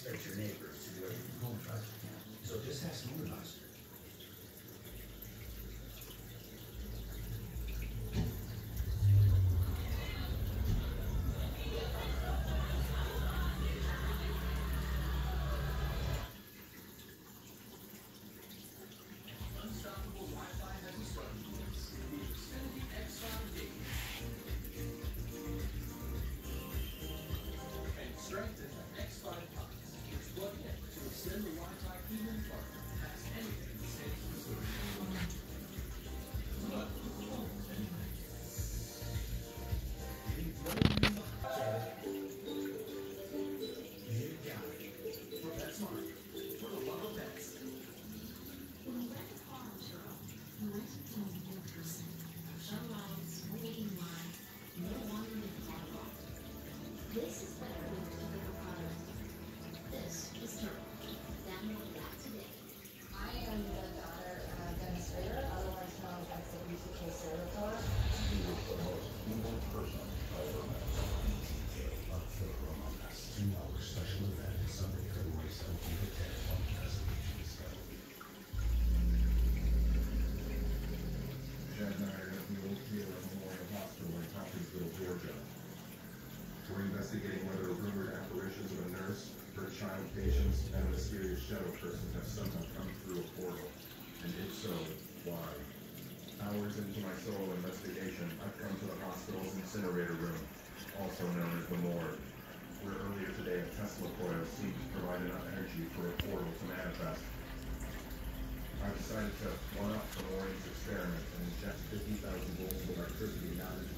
expect your neighbors to do everything home project can. So just ask an advisor. Unstoppable Wi-Fi has a starting point. The Xfinity X5D. And strengthen the X5 Pods, which plug in to extend the Wi-Fi even farther past anything that stands in the solution. This is better than your typical product. This is Turtle. Download that today. I am the daughter of Dennis Rader, otherwise known as the BTK serial killer. He was the most evil person I ever met. BTK, Unfiltered Among Us. 2-hour special event Sunday, February 17th at 10 on Castle Discovery. Chad and I are at the Old Taylor Memorial Hospital in Hopkinsville, Georgia. We're investigating whether rumored apparitions of a nurse, her child patients, and a mysterious shadow person have somehow come through a portal. And if so, why? Hours into my solo investigation, I've come to the hospital's incinerator room, also known as the morgue, where earlier today a Tesla coil seemed to provide enough energy for a portal to manifest. I've decided to one-up the morning's experiment and inject 50,000 volts of electricity down into